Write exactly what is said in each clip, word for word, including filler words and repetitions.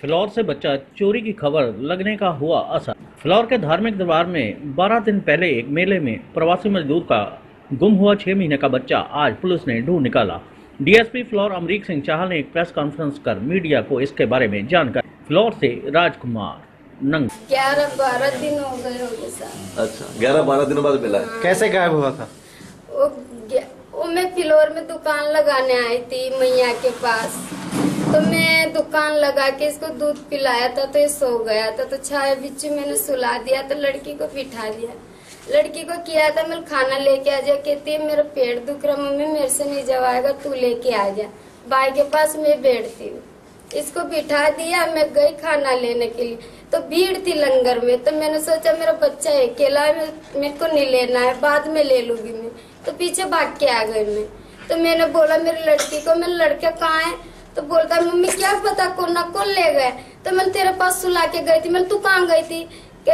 Floor से बच्चा चोरी की खबर लगने का हुआ असर। फ्लोर के धार्मिक दरबार में बारह दिन पहले एक मेले में प्रवासी मजदूर का गुम हुआ छह महीने का बच्चा आज पुलिस ने ढूंढ निकाला। डीएसपी फ्लोर अमरीक सिंह चाहल ने एक प्रेस कॉन्फ्रेंस कर मीडिया को इसके बारे में जानकारी। फ्लोर से राजकुमार नंग। ग्यारह बारह दिन हो गए होंगे सर। अच्छा, ग्यारह बारह दिनों बाद मिला है। हाँ। कैसे गायब हुआ था? वो, वो मैं फ्लोर में दुकान लगाने आई थी मैया के पास, तो मैं दुकान लगा के इसको दूध पिलाया था तो ये सो गया था, तो छाया बीच में मैंने सुला दिया, तो लड़की को बिठा दिया। लड़की को किया था मैं खाना लेके आ जा, कहती है मेरा पेट दुख रहा मम्मी, मेरे से नहीं जवाएगा, तू लेके आ जा। भाई के पास मैं बैठती हूँ, इसको बिठा दिया। मैं गई खाना लेने के लिए, तो भीड़ थी लंगर में, तो मैंने सोचा मेरा बच्चा अकेला है, मेरे को नहीं लेना है, बाद में ले लूंगी मैं, तो पीछे भाग के आ गई मैं। तो मैंने बोला मेरी लड़की को, मेरा लड़का कहाँ है? तो बोलता है मम्मी क्या पता कौन ना कौन ले गए। तो मैं तेरे पास सुला के गई थी। मैं तू कहाँ गई थी?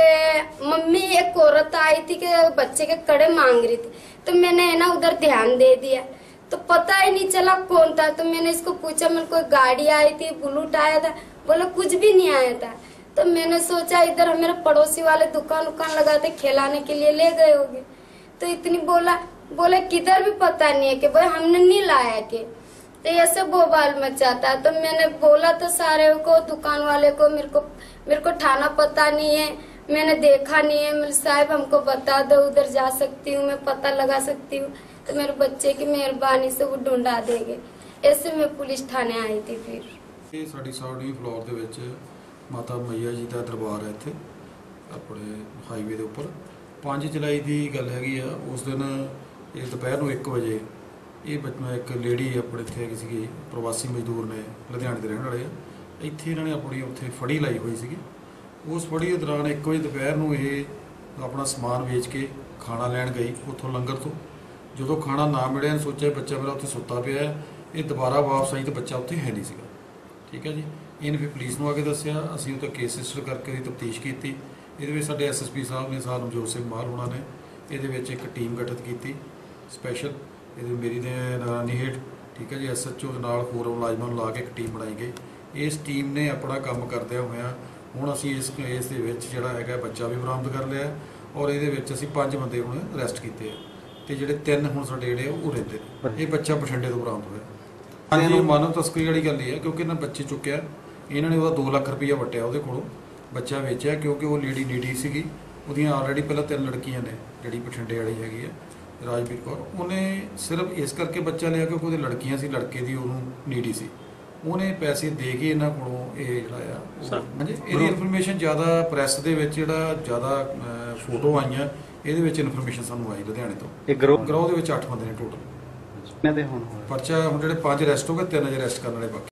के मम्मी एक औरत आई थी कि बच्चे के कड़े मांग रही थी, तो मैंने है ना उधर ध्यान दे दिया, तो पता ही नहीं चला कौन था। तो मैंने इसको पूछा, मैंने कोई गाड़ी आई थी, बुलेट आया था? बोला कुछ भी नहीं आया था। तो मैंने सोचा इधर मेरे पड़ोसी वाले दुकान उकान लगाते खिलाने के लिए ले गए होंगे। तो इतनी बोला बोले किधर भी पता नहीं है कि भाई हमने नहीं लाया के। तो ऐसे बोबाल मचाता। तो मैंने बोला तो सारे को, दुकान वाले को, मेरे को मेरे को ठाना पता नहीं है, मैंने देखा नहीं है। मेरे साहब हमको बता दो, उधर जा सकती हूँ मैं, पता लगा सकती हूँ, तो मेरे बच्चे की मेहरबानी से वो ढूंढा देंगे। ऐसे मैं पुलिस थाने आई थी। फिर साड़ी साड़ी फ्लोर ਦੇ ਵਿੱਚ ਮਾਤਾ ਮਈਆ ਜੀ ਦਾ ਦਰਬਾਰ ਹੈ ਇੱਥੇ ਆਪਣੇ ਹਾਈਵੇ ਦੇ ਉੱਪਰ ਪੰਜ ਜੁਲਾਈ ਦੀ ਗੱਲ ਹੈਗੀ ਆ। ਉਸ ਦਿਨ ਇਹ ਦੁਪਹਿਰ ਨੂੰ ਇੱਕ ਵਜੇ ਇਹ ਬੱਚਾ ਇੱਕ ਲੇਡੀ ਆਪਣੇ ਇੱਥੇ ਹੈਗੀ ਸੀਗੀ, ਪ੍ਰਵਾਸੀ ਮਜ਼ਦੂਰ ਨੇ, ਲੁਧਿਆਣੇ ਦੇ ਰਹਿਣ ਵਾਲੇ ਆ। ਇੱਥੇ ਇਹਨਾਂ ਨੇ ਆਪਣੀ ਉੱਥੇ ਫੜੀ ਲਾਈ ਹੋਈ ਸੀਗੀ। ਉਸ ਫੜੀ ਦੇ ਦੌਰਾਨ ਇੱਕ ਵਜੇ ਦੁਪਹਿਰ ਨੂੰ ਇਹ ਆਪਣਾ ਸਮਾਨ ਵੇਚ ਕੇ ਖਾਣਾ ਲੈਣ ਗਈ ਉੱਥੋਂ ਲੰਗਰ ਤੋਂ। ਜਦੋਂ ਖਾਣਾ ਨਾ ਮਿਲਿਆ ਸੋਚਿਆ ਬੱਚਾ ਮੇਰਾ ਉੱਥੇ ਸੁੱਤਾ ਪਿਆ ਹੈ, ਇਹ ਦੁਬਾਰਾ ਵਾਪਸ ਆਈ ਤਾਂ ਬੱਚਾ ਉੱਥੇ ਹੈ ਨਹੀਂ ਸੀਗਾ। ਠੀਕ ਹੈ ਜੀ, ਇਹਨੇ ਫਿਰ ਪੁਲਿਸ ਨੂੰ ਆ ਕੇ ਦੱਸਿਆ। ਅਸੀਂ ਉਹ ਤਾਂ ਕੇਸ ਰਜਿਸਟਰ ਕਰਕੇ ਉਹਦੀ ਤਫਤੀਸ਼ ਕੀਤੀ। ਇਹਦੇ ਵਿੱਚ ਸਾਡੇ ਐਸ ਐਸ ਪੀ ਸਾਹਿਬ ਨੇ, ਸਾਹਿਬ ਨਵਜੋਤ ਸਿੰਘ ਮਾਲ ਹੋਣਾ ਨੇ ਇਹਦੇ ਵਿੱਚ ਇੱਕ ਟੀਮ ਗਠਿਤ ਕੀਤੀ ਸਪੈਸ਼ਲ, ਇਹਦੇ ਮੇਰੀ ਦੇ ਨਿਗਰਾਨੀ ਹੇਠ। ਠੀਕ ਹੈ ਜੀ, ਐਸ ਐਚ ਓ ਦੇ ਨਾਲ ਹੋਰ ਮੁਲਾਜ਼ਮਾਂ ਨੂੰ ਲਾ ਕੇ ਇੱਕ ਟੀਮ ਬਣਾਈ ਗਈ। ਇਸ ਟੀਮ ਨੇ ਆਪਣਾ ਕੰਮ ਕਰਦਿਆਂ ਹੋਇਆਂ ਹੁਣ ਅਸੀਂ ਇਸ ਕੇਸ ਦੇ ਵਿੱਚ ਜਿਹੜਾ ਹੈਗਾ ਬੱਚਾ ਵੀ ਬਰਾਮਦ ਕਰ ਲਿਆ, ਔਰ ਇਹਦੇ ਵਿੱਚ ਅਸੀਂ ਪੰਜ ਬੰਦੇ ਹੁਣ ਅਰੈਸਟ ਕੀਤੇ ਆ, ਤੇ ਜਿਹੜੇ ਤਿੰਨ ਹੁਣ ਸਾਡੇ ਜਿਹੜੇ ਉਹ ਰਹਿੰਦੇ ਨੇ। ਇਹ ਬੱਚਾ ਬਠਿੰਡੇ ਤੋਂ ਬਰਾਮਦ ਹੋਇਆ। ਹਾਂਜੀ, ਮਾਨਵ ਤਸਕਰੀ ਵਾਲੀ ਗੱਲ ਇਹ ਹੈ ਕਿਉਂਕਿ ਇਹਨਾਂ ਬੱਚੇ ਚੁੱਕਿਆ, ਇਹਨਾਂ ਨੇ ਉਹਦਾ ਦੋ ਲੱਖ ਰੁਪਈਆ ਵਟਿਆ ਉਹਦੇ ਕੋਲੋਂ, ਬੱਚਾ ਵੇਚਿਆ ਕਿਉਂਕਿ ਉਹ ਲੇਡੀ ਨੀਡੀ ਸੀਗੀ। ਉਹਦੀਆਂ ਆਲਰੇਡੀ ਪਹਿਲਾਂ ਤਿੰਨ ਲੜਕੀਆਂ ਨੇ, ਜਿਹੜੀ ਬਠਿੰਡੇ ਵਾਲੀ ਹੈਗੀ ਹੈ ਰਾਜਵੀਰ ਕੌਰ, ਉਹਨੇ ਸਿਰਫ ਇਸ ਕਰਕੇ ਬੱਚਾ ਲਿਆ ਕਿਉਂਕਿ ਉਹਦੇ ਲੜਕੀਆਂ ਸੀ, ਲੜਕੇ ਦੀ ਉਹਨੂੰ ਨੀਡੀ ਸੀ। ਉਹਨੇ ਪੈਸੇ ਦੇ ਕੇ ਇਹਨਾਂ ਕੋਲੋਂ ਇਹ ਜਿਹੜਾ ਆ ਹਾਂਜੀ ਇਹਦੀ ਇਨਫੋਰਮੇਸ਼ਨ ਜ਼ਿਆਦਾ ਪ੍ਰੈਸ ਦੇ ਵਿੱਚ ਜਿਹੜਾ ਜ਼ਿਆਦਾ ਫੋਟੋ ਆਈਆਂ, ਇਹਦੇ ਵਿੱਚ ਇਨਫੋਰਮੇਸ਼ਨ ਸਾਨੂੰ ਆਈ ਲੁਧਿਆਣੇ ਤੋਂ। ਇਹ ਗਰੋਹ ਦੇ ਵਿੱਚ ਅੱਠ ਬੰਦੇ ਨੇ ਟੋਟਲ। ਪਰਚਾ ਹੁਣ ਜਿਹੜੇ ਪੰਜ ਅਰੈਸਟ ਹੋ ਗਏ, ਤਿੰਨ ਅਜੇ ਅਰੈਸਟ ਕਰਨ ਵਾਲੇ ਬਾਕੀ।